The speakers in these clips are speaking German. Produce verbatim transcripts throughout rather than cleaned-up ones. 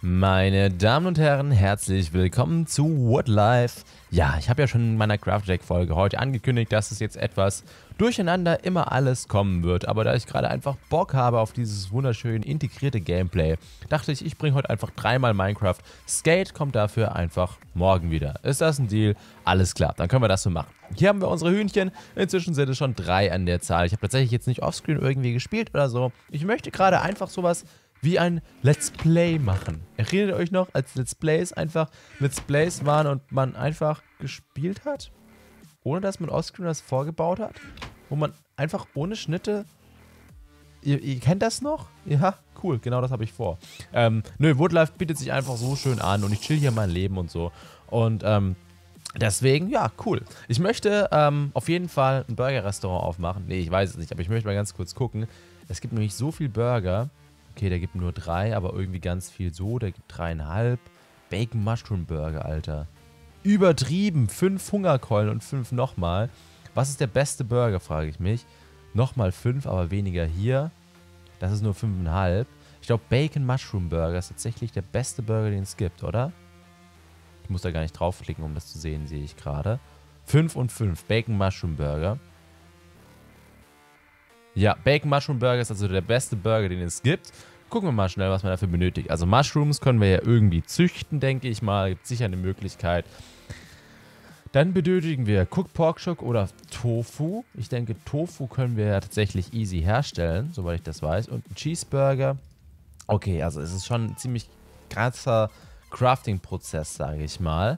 Meine Damen und Herren, herzlich willkommen zu Woodlife. Ja, ich habe ja schon in meiner Craftjack-Folge heute angekündigt, dass es jetzt etwas durcheinander immer alles kommen wird. Aber da ich gerade einfach Bock habe auf dieses wunderschön integrierte Gameplay, dachte ich, ich bringe heute einfach dreimal Minecraft. Skate kommt dafür einfach morgen wieder. Ist das ein Deal? Alles klar, dann können wir das so machen. Hier haben wir unsere Hühnchen. Inzwischen sind es schon drei an der Zahl. Ich habe tatsächlich jetzt nicht offscreen irgendwie gespielt oder so. Ich möchte gerade einfach sowas wie ein Let's Play machen. Erinnert ihr euch noch, als Let's Plays einfach Let's Plays waren und man einfach gespielt hat? Ohne dass man offscreen das vorgebaut hat? Wo man einfach ohne Schnitte... Ihr, ihr kennt das noch? Ja, cool, genau das habe ich vor. Ähm, nö, Woodlife bietet sich einfach so schön an und ich chill hier mein Leben und so. Und, ähm... deswegen, ja, cool. Ich möchte ähm, auf jeden Fall ein Burger-Restaurant aufmachen. Nee, ich weiß es nicht, aber ich möchte mal ganz kurz gucken. Es gibt nämlich so viel Burger. Okay, der gibt nur drei, aber irgendwie ganz viel so. Der gibt dreieinhalb. Bacon Mushroom Burger, Alter. Übertrieben. Fünf Hungerkeulen und fünf nochmal. Was ist der beste Burger, frage ich mich. Nochmal fünf, aber weniger hier. Das ist nur fünfeinhalb. Ich glaube, Bacon Mushroom Burger ist tatsächlich der beste Burger, den es gibt, oder? Ich muss da gar nicht draufklicken, um das zu sehen, sehe ich gerade. fünf und fünf. Bacon Mushroom Burger. Ja, Bacon Mushroom Burger ist also der beste Burger, den es gibt. Gucken wir mal schnell, was man dafür benötigt. Also Mushrooms können wir ja irgendwie züchten, denke ich mal. Gibt sicher eine Möglichkeit. Dann benötigen wir Cooked Pork Chop oder Tofu. Ich denke, Tofu können wir ja tatsächlich easy herstellen, soweit ich das weiß. Und ein Cheeseburger. Okay, also es ist schon ein ziemlich krasser Crafting-Prozess, sage ich mal.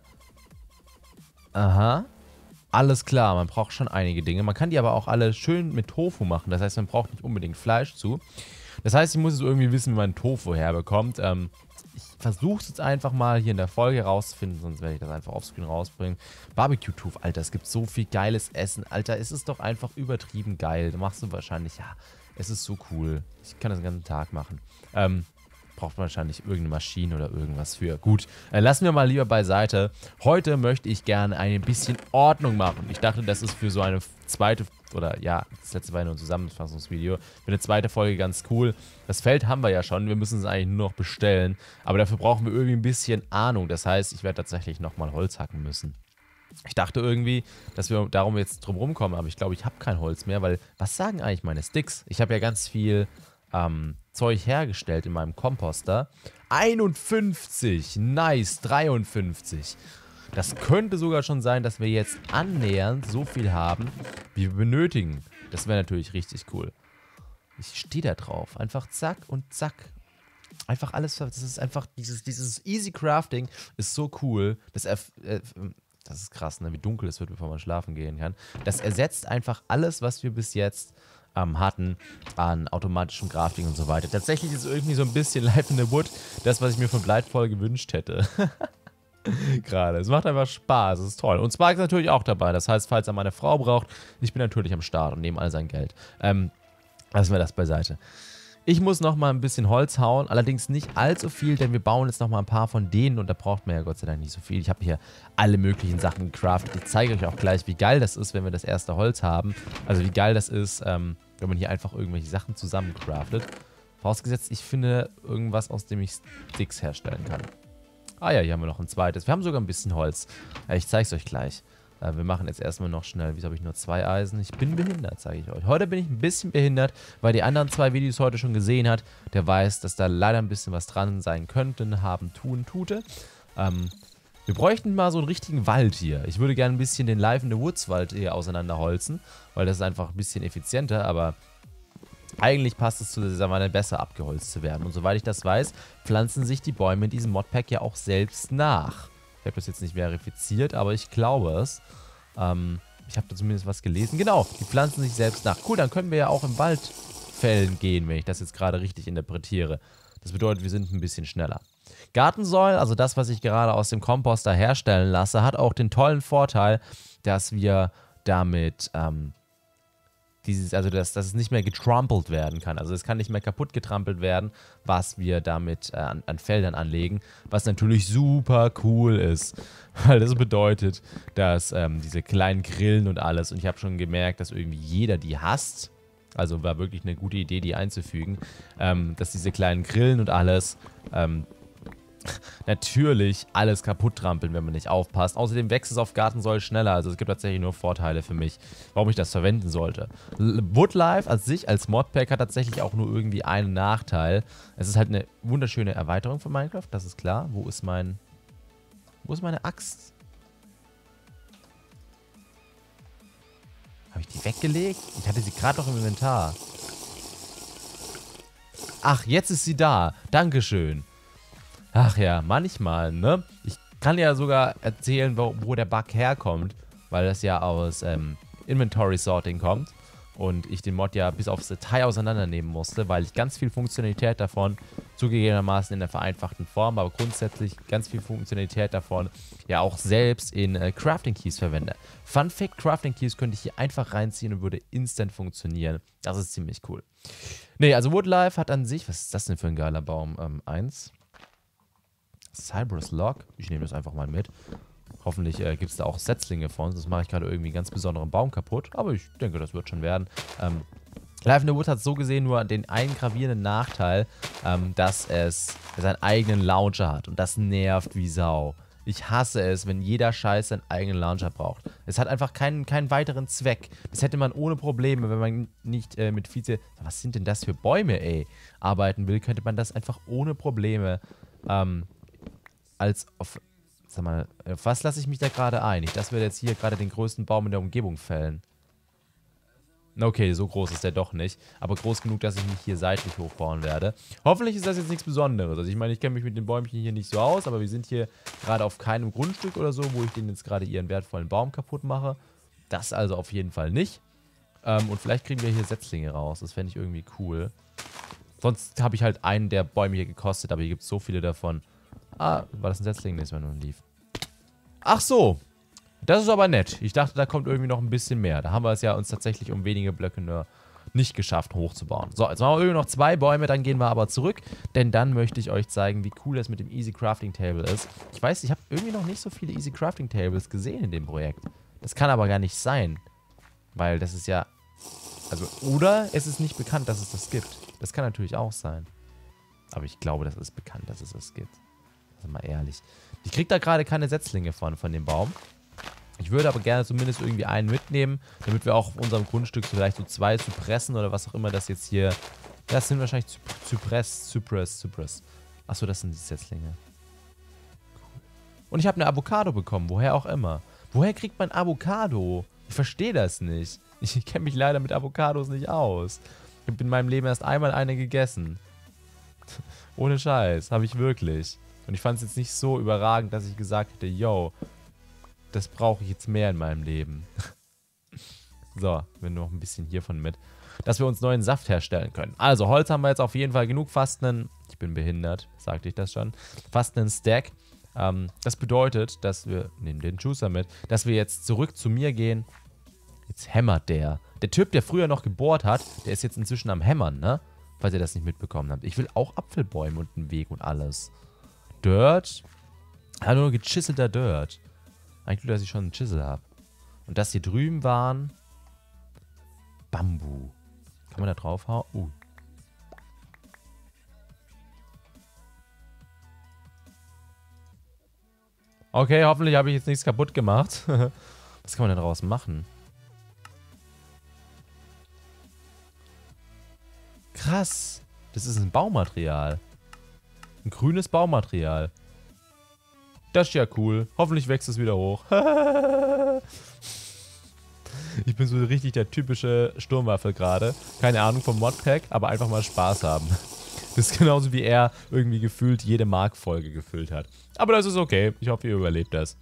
Aha. Alles klar, man braucht schon einige Dinge. Man kann die aber auch alle schön mit Tofu machen. Das heißt, man braucht nicht unbedingt Fleisch zu. Das heißt, ich muss jetzt irgendwie wissen, wie man Tofu herbekommt. Ähm, ich versuche es jetzt einfach mal hier in der Folge rauszufinden, sonst werde ich das einfach offscreen rausbringen. Barbecue-Tofu, Alter, es gibt so viel geiles Essen. Alter, es ist doch einfach übertrieben geil. Da machst du wahrscheinlich, ja, es ist so cool. Ich kann das den ganzen Tag machen. Ähm, braucht man wahrscheinlich irgendeine Maschine oder irgendwas für. Gut, äh, lassen wir mal lieber beiseite. Heute möchte ich gerne ein bisschen Ordnung machen. Ich dachte, das ist für so eine zweite, oder ja, das letzte war ja nur ein Zusammenfassungsvideo, für eine zweite Folge ganz cool. Das Feld haben wir ja schon, wir müssen es eigentlich nur noch bestellen. Aber dafür brauchen wir irgendwie ein bisschen Ahnung. Das heißt, ich werde tatsächlich nochmal Holz hacken müssen. Ich dachte irgendwie, dass wir darum jetzt drum rumkommen, aber ich glaube, ich habe kein Holz mehr, weil, was sagen eigentlich meine Sticks? Ich habe ja ganz viel ähm, Zeug hergestellt in meinem Komposter. einundfünfzig, nice, dreiundfünfzig. Das könnte sogar schon sein, dass wir jetzt annähernd so viel haben, wie wir benötigen. Das wäre natürlich richtig cool. Ich stehe da drauf. Einfach zack und zack. Einfach alles, das ist einfach, dieses, dieses Easy Crafting ist so cool. Das, äh, das ist krass, ne? Wie dunkel es wird, bevor man schlafen gehen kann. Das ersetzt einfach alles, was wir bis jetzt ähm, hatten an automatischem Crafting und so weiter. Tatsächlich ist es irgendwie so ein bisschen Life in the Wood, das, was ich mir von Blightfall gewünscht hätte. Gerade. Es macht einfach Spaß, es ist toll. Und Spark ist natürlich auch dabei. Das heißt, falls er meine Frau braucht, ich bin natürlich am Start und nehme all sein Geld. Ähm, lassen wir das beiseite. Ich muss nochmal ein bisschen Holz hauen, allerdings nicht allzu viel, denn wir bauen jetzt nochmal ein paar von denen und da braucht man ja Gott sei Dank nicht so viel. Ich habe hier alle möglichen Sachen gecraftet. Ich zeige euch auch gleich, wie geil das ist, wenn wir das erste Holz haben. Also wie geil das ist, ähm, wenn man hier einfach irgendwelche Sachen zusammen craftet. Vorausgesetzt, ich finde irgendwas, aus dem ich Sticks herstellen kann. Ah ja, hier haben wir noch ein zweites. Wir haben sogar ein bisschen Holz. Ich zeige es euch gleich. Wir machen jetzt erstmal noch schnell. Wieso habe ich nur zwei Eisen? Ich bin behindert, sage ich euch. Heute bin ich ein bisschen behindert, weil die anderen zwei Videos heute schon gesehen hat. Der weiß, dass da leider ein bisschen was dran sein könnte, haben, tun, tute. Ähm, wir bräuchten mal so einen richtigen Wald hier. Ich würde gerne ein bisschen den Life in the Woods Wald hier auseinanderholzen, weil das ist einfach ein bisschen effizienter, aber eigentlich passt es zu der Savanne besser abgeholzt zu werden. Und soweit ich das weiß, pflanzen sich die Bäume in diesem Modpack ja auch selbst nach. Ich habe das jetzt nicht verifiziert, aber ich glaube es. Ähm, ich habe da zumindest was gelesen. Genau, die pflanzen sich selbst nach. Cool, dann können wir ja auch im Wald fällen gehen, wenn ich das jetzt gerade richtig interpretiere. Das bedeutet, wir sind ein bisschen schneller. Gartensäulen, also das, was ich gerade aus dem Komposter herstellen lasse, hat auch den tollen Vorteil, dass wir damit... Ähm, Dieses, also dass, dass es nicht mehr getrampelt werden kann. Also es kann nicht mehr kaputt getrampelt werden, was wir damit äh, an, an Feldern anlegen. Was natürlich super cool ist. Weil das bedeutet, dass ähm, diese kleinen Grillen und alles, und ich habe schon gemerkt, dass irgendwie jeder die hasst. Also war wirklich eine gute Idee, die einzufügen. Ähm, dass diese kleinen Grillen und alles ähm, natürlich alles kaputt trampeln, wenn man nicht aufpasst. Außerdem wächst es auf Gartensäule schneller. Also es gibt tatsächlich nur Vorteile für mich, warum ich das verwenden sollte. Woodlife als sich, als Modpack, hat tatsächlich auch nur irgendwie einen Nachteil. Es ist halt eine wunderschöne Erweiterung von Minecraft, das ist klar. Wo ist mein... Wo ist meine Axt? Habe ich die weggelegt? Ich hatte sie gerade noch im Inventar. Ach, jetzt ist sie da. Dankeschön. Ach ja, manchmal, ne? Ich kann ja sogar erzählen, wo, wo der Bug herkommt, weil das ja aus ähm, Inventory Sorting kommt und ich den Mod ja bis aufs Detail auseinandernehmen musste, weil ich ganz viel Funktionalität davon, zugegebenermaßen in der vereinfachten Form, aber grundsätzlich ganz viel Funktionalität davon ja auch selbst in äh, Crafting Keys verwende. Fun Fact, Crafting Keys könnte ich hier einfach reinziehen und würde instant funktionieren. Das ist ziemlich cool. Nee, also Woodlife hat an sich, was ist das denn für ein geiler Baum? Ähm, eins. Cypress Log. Ich nehme das einfach mal mit. Hoffentlich äh, gibt es da auch Setzlinge von. Sonst mache ich gerade irgendwie einen ganz besonderen Baum kaputt. Aber ich denke, das wird schon werden. Ähm, Life in the Wood hat so gesehen nur den einen gravierenden Nachteil, ähm, dass es seinen eigenen Launcher hat. Und das nervt wie Sau. Ich hasse es, wenn jeder Scheiß seinen eigenen Launcher braucht. Es hat einfach keinen, keinen weiteren Zweck. Das hätte man ohne Probleme, wenn man nicht äh, mit Vize... Was sind denn das für Bäume, ey? Arbeiten will, könnte man das einfach ohne Probleme ähm, als auf... Sag mal, auf was lasse ich mich da gerade ein? Ich, das wird jetzt hier gerade den größten Baum in der Umgebung fällen. Okay, so groß ist der doch nicht. Aber groß genug, dass ich mich hier seitlich hochbauen werde. Hoffentlich ist das jetzt nichts Besonderes. Also ich meine, ich kenne mich mit den Bäumchen hier nicht so aus, aber wir sind hier gerade auf keinem Grundstück oder so, wo ich denen jetzt gerade ihren wertvollen Baum kaputt mache. Das also auf jeden Fall nicht. Ähm, und vielleicht kriegen wir hier Setzlinge raus. Das fände ich irgendwie cool. Sonst habe ich halt einen der Bäume hier gekostet, aber hier gibt es so viele davon. Ah, war das ein Setzling? Nee, das war nur ein Leaf. Ach so. Das ist aber nett. Ich dachte, da kommt irgendwie noch ein bisschen mehr. Da haben wir es ja uns tatsächlich um wenige Blöcke nur nicht geschafft hochzubauen. So, jetzt machen wir irgendwie noch zwei Bäume, dann gehen wir aber zurück. Denn dann möchte ich euch zeigen, wie cool das mit dem Easy Crafting Table ist. Ich weiß, ich habe irgendwie noch nicht so viele Easy Crafting Tables gesehen in dem Projekt. Das kann aber gar nicht sein. Weil das ist ja... Also, oder es ist nicht bekannt, dass es das gibt. Das kann natürlich auch sein. Aber ich glaube, das ist bekannt, dass es das gibt. Also mal ehrlich. Ich kriege da gerade keine Setzlinge von, von dem Baum. Ich würde aber gerne zumindest irgendwie einen mitnehmen, damit wir auch auf unserem Grundstück vielleicht so zwei Zypressen oder was auch immer das jetzt hier... Das sind wahrscheinlich Zy Zypress, Zypress, Zypress. Achso, das sind die Setzlinge. Cool. Und ich habe eine Avocado bekommen, woher auch immer. Woher kriegt man Avocado? Ich verstehe das nicht. Ich kenne mich leider mit Avocados nicht aus. Ich habe in meinem Leben erst einmal eine gegessen. Ohne Scheiß, habe ich wirklich. Und ich fand es jetzt nicht so überragend, dass ich gesagt hätte, yo, das brauche ich jetzt mehr in meinem Leben. So, wir noch ein bisschen hiervon mit. Dass wir uns neuen Saft herstellen können. Also, Holz haben wir jetzt auf jeden Fall genug. Fast einen, ich bin behindert, sagte ich das schon, fast einen Stack. Ähm, das bedeutet, dass wir, nehmen den Juicer mit, dass wir jetzt zurück zu mir gehen. Jetzt hämmert der. Der Typ, der früher noch gebohrt hat, der ist jetzt inzwischen am Hämmern, ne? Falls ihr das nicht mitbekommen habt. Ich will auch Apfelbäume und einen Weg und alles. Dirt. Ah, nur gechiselter Dirt. Eigentlich nur, dass ich schon einen Chisel habe. Und das hier drüben waren Bambu. Kann man da drauf hauen? Uh. Okay, hoffentlich habe ich jetzt nichts kaputt gemacht. Was kann man da draus machen? Krass. Das ist ein Baumaterial. Ein grünes Baumaterial. Das ist ja cool. Hoffentlich wächst es wieder hoch. Ich bin so richtig der typische Sturmwaffel gerade. Keine Ahnung vom Modpack, aber einfach mal Spaß haben. Das ist genauso wie er irgendwie gefühlt jede Mark-Folge gefüllt hat. Aber das ist okay. Ich hoffe, ihr überlebt das.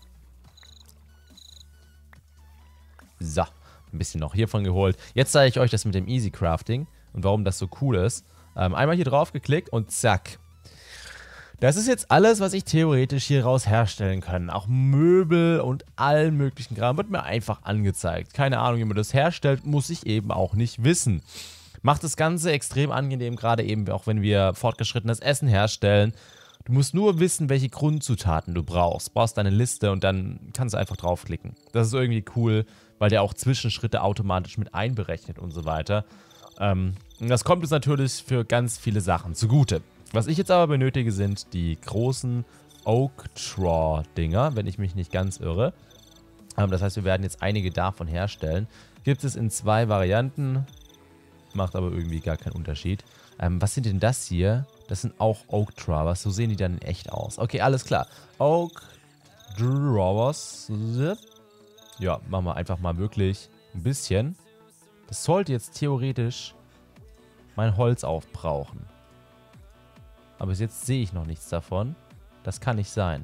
So, ein bisschen noch hiervon geholt. Jetzt zeige ich euch das mit dem Easy Crafting und warum das so cool ist. Ähm, einmal hier drauf geklickt und zack. Das ist jetzt alles, was ich theoretisch hier raus herstellen kann. Auch Möbel und allen möglichen Kram wird mir einfach angezeigt. Keine Ahnung, wie man das herstellt, muss ich eben auch nicht wissen. Macht das Ganze extrem angenehm, gerade eben auch wenn wir fortgeschrittenes Essen herstellen. Du musst nur wissen, welche Grundzutaten du brauchst. Du brauchst deine Liste und dann kannst du einfach draufklicken. Das ist irgendwie cool, weil der auch Zwischenschritte automatisch mit einberechnet und so weiter. Ähm, und das kommt uns natürlich für ganz viele Sachen zugute. Was ich jetzt aber benötige, sind die großen Oak-Traw-Dinger, wenn ich mich nicht ganz irre. Ähm, das heißt, wir werden jetzt einige davon herstellen. Gibt es in zwei Varianten, macht aber irgendwie gar keinen Unterschied. Ähm, was sind denn das hier? Das sind auch Oak Drawers. So sehen die dann in echt aus. Okay, alles klar. Oak Drawers. Ja, machen wir einfach mal wirklich ein bisschen. Das sollte jetzt theoretisch mein Holz aufbrauchen. Aber bis jetzt sehe ich noch nichts davon. Das kann nicht sein.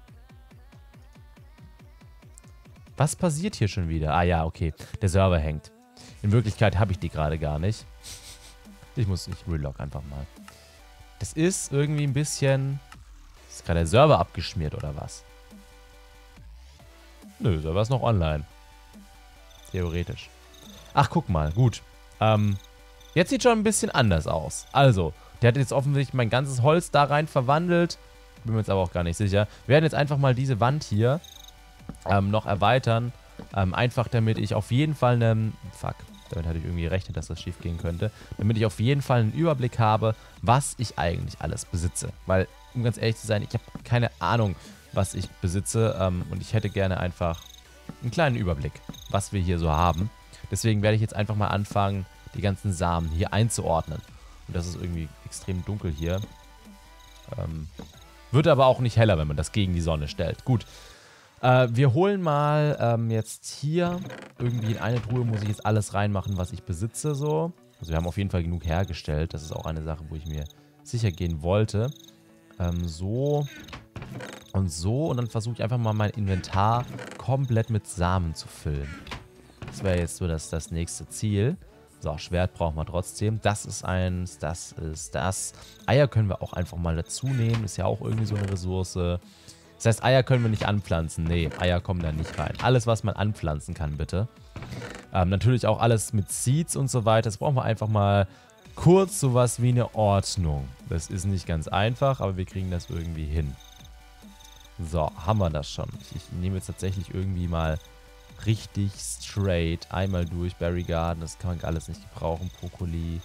Was passiert hier schon wieder? Ah ja, okay. Der Server hängt. In Wirklichkeit habe ich die gerade gar nicht. Ich muss, ich relog einfach mal. Das ist irgendwie ein bisschen... Ist gerade der Server abgeschmiert oder was? Nö, der Server ist noch online. Theoretisch. Ach, guck mal. Gut. Ähm, jetzt sieht schon ein bisschen anders aus. Also, der hat jetzt offensichtlich mein ganzes Holz da rein verwandelt. Bin mir jetzt aber auch gar nicht sicher. Wir werden jetzt einfach mal diese Wand hier ähm, noch erweitern. Ähm, einfach damit ich auf jeden Fall einen... Fuck. Damit hatte ich irgendwie gerechnet, dass das schief gehen könnte. Damit ich auf jeden Fall einen Überblick habe, was ich eigentlich alles besitze. Weil, um ganz ehrlich zu sein, ich habe keine Ahnung, was ich besitze. Ähm, und ich hätte gerne einfach einen kleinen Überblick, was wir hier so haben. Deswegen werde ich jetzt einfach mal anfangen, die ganzen Samen hier einzuordnen. Und das ist irgendwie extrem dunkel hier. Ähm, wird aber auch nicht heller, wenn man das gegen die Sonne stellt. Gut. Äh, wir holen mal ähm, jetzt hier irgendwie in eine Truhe, muss ich jetzt alles reinmachen, was ich besitze, so. Also wir haben auf jeden Fall genug hergestellt. Das ist auch eine Sache, wo ich mir sicher gehen wollte. Ähm, so und so. Und dann versuche ich einfach mal mein Inventar komplett mit Samen zu füllen. Das wäre jetzt so das, das nächste Ziel. So, Schwert brauchen wir trotzdem. Das ist eins, das ist das. Eier können wir auch einfach mal dazu nehmen. Ist ja auch irgendwie so eine Ressource. Das heißt, Eier können wir nicht anpflanzen. Nee, Eier kommen da nicht rein. Alles, was man anpflanzen kann, bitte. Ähm, natürlich auch alles mit Seeds und so weiter. Das brauchen wir einfach mal kurz sowas wie eine Ordnung. Das ist nicht ganz einfach, aber wir kriegen das irgendwie hin. So, haben wir das schon. Ich, ich nehme jetzt tatsächlich irgendwie mal richtig straight einmal durch. Berry Garden, das kann man alles nicht gebrauchen. Brokkoli.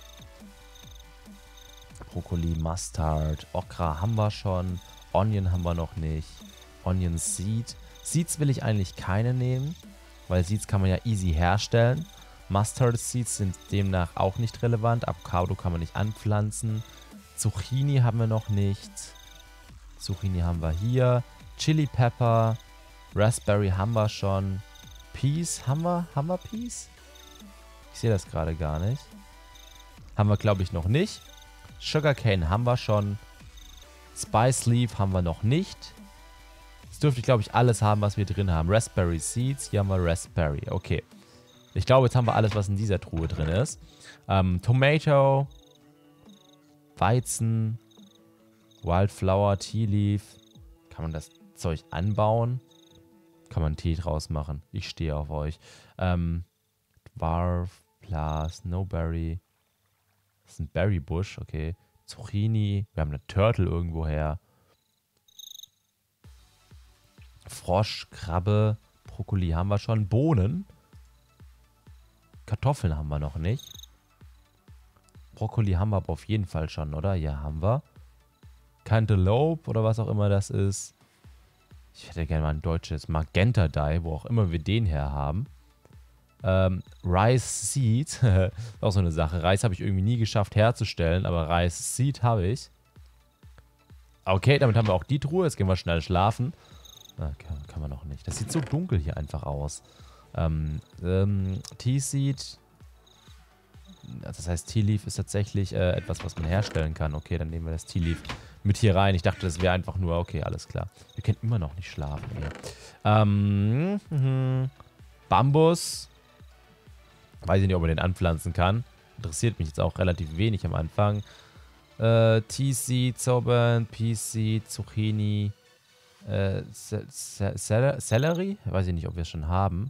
Brokkoli, Mustard. Okra haben wir schon. Onion haben wir noch nicht. Onion Seed. Seeds will ich eigentlich keine nehmen, weil Seeds kann man ja easy herstellen. Mustard Seeds sind demnach auch nicht relevant. Avocado kann man nicht anpflanzen. Zucchini haben wir noch nicht. Zucchini haben wir hier. Chili Pepper. Raspberry haben wir schon. Peas haben wir? Haben wir Peas? Ich sehe das gerade gar nicht. Haben wir, glaube ich, noch nicht. Sugarcane haben wir schon. Spice Leaf haben wir noch nicht. Jetzt dürfte ich, glaube ich, alles haben, was wir drin haben. Raspberry Seeds. Hier haben wir Raspberry. Okay. Ich glaube, jetzt haben wir alles, was in dieser Truhe drin ist. Ähm, Tomato. Weizen. Wildflower. Tea Leaf. Kann man das Zeug anbauen? Kann man Tee draus machen. Ich stehe auf euch. Ähm, Dwarf. Plus. Snowberry. Das ist ein Berry Bush. Okay. Zucchini. Wir haben eine Turtle irgendwo her. Frosch, Krabbe, Brokkoli haben wir schon. Bohnen. Kartoffeln haben wir noch nicht. Brokkoli haben wir aber auf jeden Fall schon, oder? Ja, haben wir. Cantaloupe oder was auch immer das ist. Ich hätte gerne mal ein deutsches Magenta Dye, wo auch immer wir den her haben. Ähm, Rice Seed, auch so eine Sache. Reis habe ich irgendwie nie geschafft herzustellen, aber Rice Seed habe ich. Okay, damit haben wir auch die Truhe. Jetzt gehen wir schnell schlafen. Ah, kann, kann man noch nicht. Das sieht so dunkel hier einfach aus. Ähm, ähm, Tea Seed. Das heißt, Tea Leaf ist tatsächlich äh, etwas, was man herstellen kann. Okay, dann nehmen wir das Tea Leaf mit hier rein. Ich dachte, das wäre einfach nur, okay, alles klar. Wir können immer noch nicht schlafen hier. Ähm, mh, Bambus. Weiß ich nicht, ob man den anpflanzen kann. Interessiert mich jetzt auch relativ wenig am Anfang. Äh, Tea Seed, Zaubern, Pea Seed, Zucchini, äh, Celery? Weiß ich nicht, ob wir es schon haben.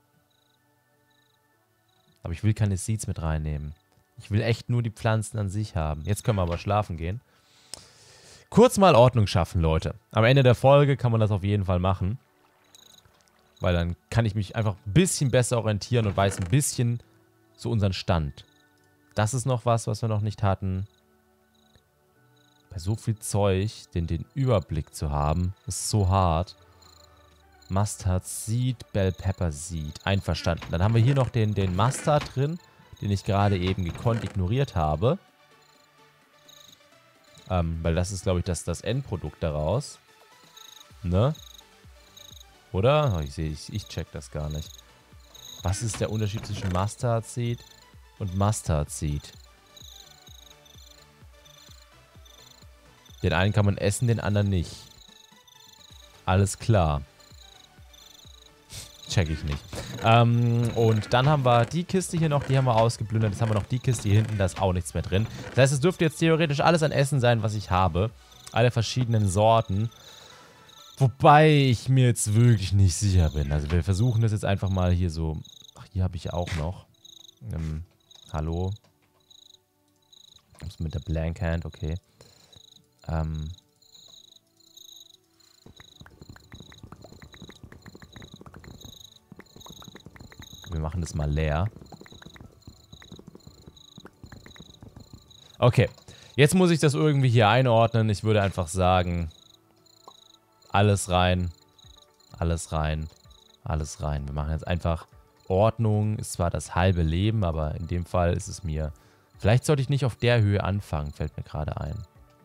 Aber ich will keine Seeds mit reinnehmen. Ich will echt nur die Pflanzen an sich haben. Jetzt können wir aber schlafen gehen. Kurz mal Ordnung schaffen, Leute. Am Ende der Folge kann man das auf jeden Fall machen. Weil dann kann ich mich einfach ein bisschen besser orientieren und weiß ein bisschen so unseren Stand. Das ist noch was, was wir noch nicht hatten. Bei so viel Zeug, den, den Überblick zu haben, ist so hart. Mustard Seed, Bell Pepper Seed. Einverstanden. Dann haben wir hier noch den, den Mustard drin, den ich gerade eben gekonnt ignoriert habe. Ähm, weil das ist, glaube ich, das, das Endprodukt daraus. Ne? Oder? Oh, ich sehe, ich, ich check das gar nicht. Was ist der Unterschied zwischen Mustard Seed und Mustard Seed? Den einen kann man essen, den anderen nicht. Alles klar. Check ich nicht. Ähm, und dann haben wir die Kiste hier noch, die haben wir ausgeplündert. Jetzt haben wir noch die Kiste hier hinten, da ist auch nichts mehr drin. Das heißt, es dürfte jetzt theoretisch alles an Essen sein, was ich habe. Alle verschiedenen Sorten. Wobei ich mir jetzt wirklich nicht sicher bin. Also wir versuchen das jetzt einfach mal hier so... Ach, hier habe ich auch noch. Ähm, hallo. Mit der Blank Hand, okay. Ähm... Wir machen das mal leer. Okay. Jetzt muss ich das irgendwie hier einordnen. Ich würde einfach sagen... Alles rein. Alles rein. Alles rein. Wir machen jetzt einfach Ordnung. Ist zwar das halbe Leben, aber in dem Fall ist es mir... Vielleicht sollte ich nicht auf der Höhe anfangen, fällt mir gerade ein.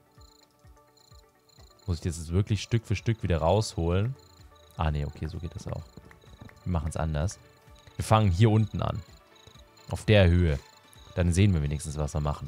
Muss ich das jetzt wirklich Stück für Stück wieder rausholen? Ah, nee, okay, so geht das auch. Wir machen es anders. Wir fangen hier unten an. Auf der Höhe. Dann sehen wir wenigstens, was wir machen.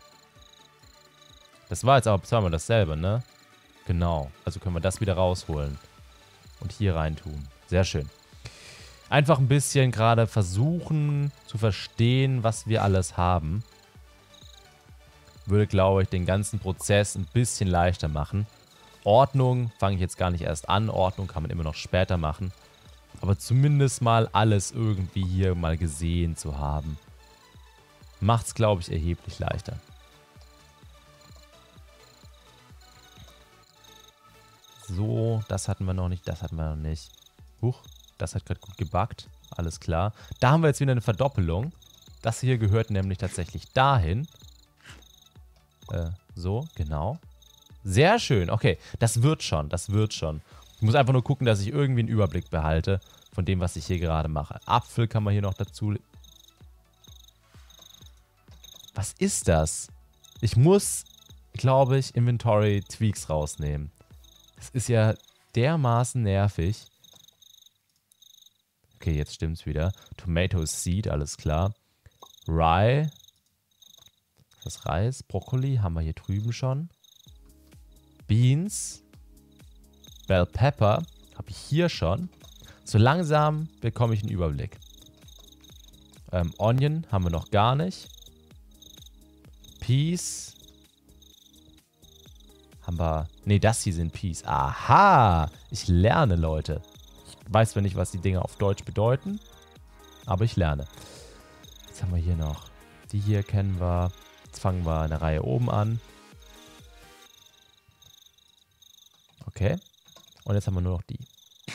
Das war jetzt aber zweimal dasselbe, ne? Genau. Also können wir das wieder rausholen. Und hier reintun. Sehr schön. Einfach ein bisschen gerade versuchen zu verstehen, was wir alles haben. Würde, glaube ich, den ganzen Prozess ein bisschen leichter machen. Ordnung fange ich jetzt gar nicht erst an. Ordnung kann man immer noch später machen. Aber zumindest mal alles irgendwie hier mal gesehen zu haben. Macht es, glaube ich, erheblich leichter. So, das hatten wir noch nicht, das hatten wir noch nicht. Huch, das hat gerade gut gebackt. Alles klar. Da haben wir jetzt wieder eine Verdoppelung. Das hier gehört nämlich tatsächlich dahin. Äh, so, genau. Sehr schön, okay. Das wird schon, das wird schon. Ich muss einfach nur gucken, dass ich irgendwie einen Überblick behalte von dem, was ich hier gerade mache. Apfel kann man hier noch dazu... Was ist das? Ich muss, glaube ich, Inventory Tweaks rausnehmen. Das ist ja dermaßen nervig. Okay, jetzt stimmt's wieder. Tomato Seed, alles klar. Rye. Das Reis. Brokkoli haben wir hier drüben schon. Beans. Bell Pepper habe ich hier schon. So langsam bekomme ich einen Überblick. Ähm, Onion haben wir noch gar nicht. Peas. Haben wir... Ne, das hier sind Peas. Aha! Ich lerne, Leute. Ich weiß zwar nicht, was die Dinge auf Deutsch bedeuten, aber ich lerne. Jetzt haben wir hier noch... Die hier kennen wir. Jetzt fangen wir eine Reihe oben an. Okay. Und jetzt haben wir nur noch die.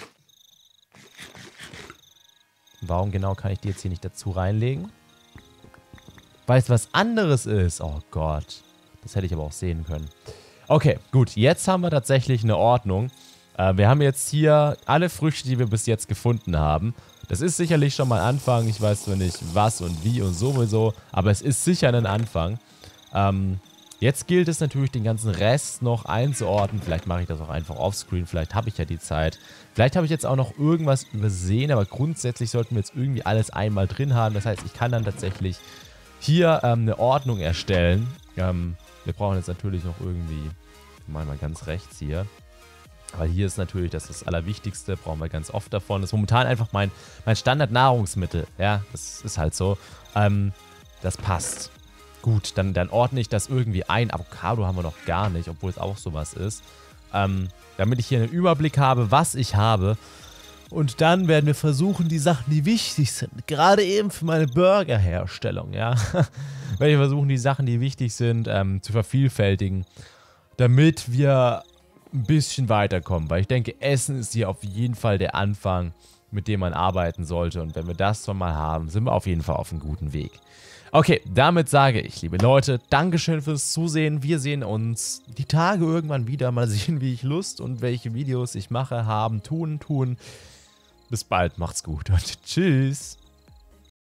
Warum genau kann ich die jetzt hier nicht dazu reinlegen? Weil es was anderes ist. Oh Gott. Das hätte ich aber auch sehen können. Okay, gut. Jetzt haben wir tatsächlich eine Ordnung. Äh, wir haben jetzt hier alle Früchte, die wir bis jetzt gefunden haben. Das ist sicherlich schon mal ein Anfang. Ich weiß zwar nicht, was und wie und sowieso. Aber es ist sicher ein Anfang. Ähm... Jetzt gilt es natürlich, den ganzen Rest noch einzuordnen. Vielleicht mache ich das auch einfach offscreen. Vielleicht habe ich ja die Zeit. Vielleicht habe ich jetzt auch noch irgendwas übersehen. Aber grundsätzlich sollten wir jetzt irgendwie alles einmal drin haben. Das heißt, ich kann dann tatsächlich hier ähm, eine Ordnung erstellen. Ähm, wir brauchen jetzt natürlich noch irgendwie... Mal mal ganz rechts hier. Weil hier ist natürlich das, das Allerwichtigste. Brauchen wir ganz oft davon. Das ist momentan einfach mein, mein Standard-Nahrungsmittel. Ja, das ist halt so. Ähm, das passt. Gut, dann, dann ordne ich das irgendwie ein. Avocado haben wir noch gar nicht, obwohl es auch sowas ist. Ähm, damit ich hier einen Überblick habe, was ich habe. Und dann werden wir versuchen, die Sachen, die wichtig sind, gerade eben für meine Burgerherstellung, ja, werde ich versuchen, die Sachen, die wichtig sind, ähm, zu vervielfältigen, damit wir ein bisschen weiterkommen. Weil ich denke, Essen ist hier auf jeden Fall der Anfang, mit dem man arbeiten sollte. Und wenn wir das schon mal haben, sind wir auf jeden Fall auf einem guten Weg. Okay, damit sage ich, liebe Leute, Dankeschön fürs Zusehen. Wir sehen uns die Tage irgendwann wieder. Mal sehen, wie ich Lust und welche Videos ich mache, haben, tun, tun. Bis bald, macht's gut und tschüss.